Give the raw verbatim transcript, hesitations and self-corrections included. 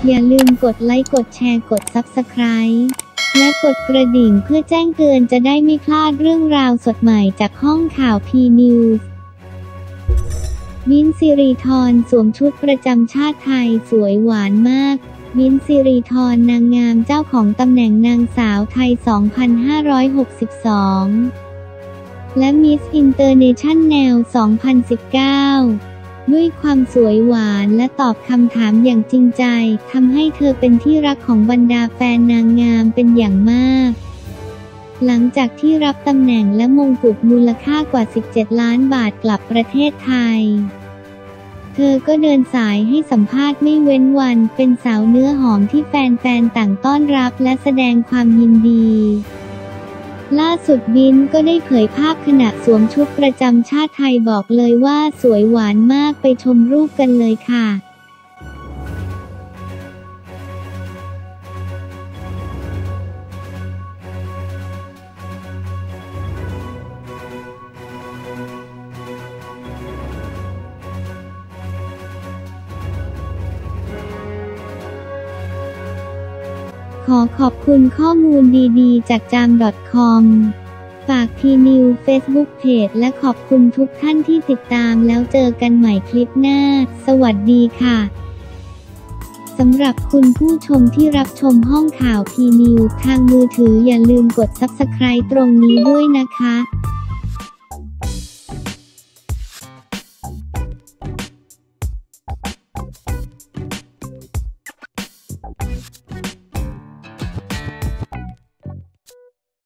อย่าลืมกดไลค์กดแชร์กด ซับสไครบ์ และกดกระดิ่งเพื่อแจ้งเตือนจะได้ไม่พลาดเรื่องราวสดใหม่จากห้องข่าวพีนิวส์มิ้นท์ สิริธรสวมชุดประจำชาติไทยสวยหวานมากมิ้นท์ สิริธรนางงามเจ้าของตำแหน่งนางสาวไทย สองพันห้าร้อยหกสิบสอง และมิสอินเตอร์เนชั่นแนล สองพันสิบเก้า ด้วยความสวยหวานและตอบคำถามอย่างจริงใจทำให้เธอเป็นที่รักของบรรดาแฟนนางงามเป็นอย่างมากหลังจากที่รับตำแหน่งและมงกุฎมูลค่ากว่าสิบเจ็ดล้านบาทกลับประเทศไทยเธอก็เดินสายให้สัมภาษณ์ไม่เว้นวันเป็นสาวเนื้อหอมที่แฟนๆต่างต้อนรับและแสดงความยินดีล่าสุดบินก็ได้เผยภาพขณะสวมชุดประจำชาติไทยบอกเลยว่าสวยหวานมากไปชมรูปกันเลยค่ะขอขอบคุณข้อมูลดีๆจากจาม ดอท คอม ฝากพีนิวเฟซบุ๊กเพจและขอบคุณทุกท่านที่ติดตามแล้วเจอกันใหม่คลิปหน้าสวัสดีค่ะสำหรับคุณผู้ชมที่รับชมห้องข่าวพีนิวทางมือถืออย่าลืมกด ซับสไครบ์ ตรงนี้ด้วยนะคะ